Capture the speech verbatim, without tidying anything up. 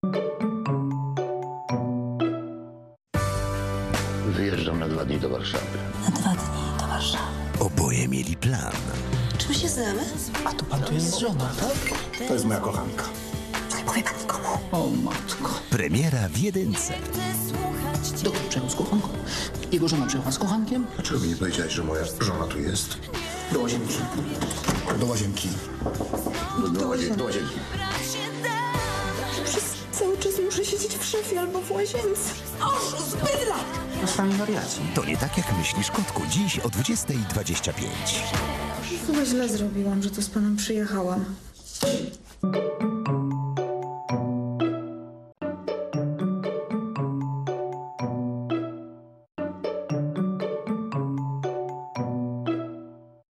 Wyjeżdżam na dwa dni do Warszawy. Na dwa dni do Warszawy. Oboje mieli plan. Czy my się znamy? A to pan tu jest żona, tak? To jest moja kochanka. Nie powie pan nikomu. O matko. Premiera w jedynce. Doktor przyjechał z kochanką. Jego żona przyjechała z kochankiem. Dlaczego mi nie powiedziałeś, że moja żona tu jest? Do łazienki. Do łazienki. Do, do, łazienki. do łazienki. Przez cały czas muszę siedzieć w szafie albo w łazience. Oszust, bydla! To sami wariaci. To nie tak jak myślisz, kotku. Dziś o dwudziestej dwadzieścia pięć. Chyba źle zrobiłam, że tu z panem przyjechałam.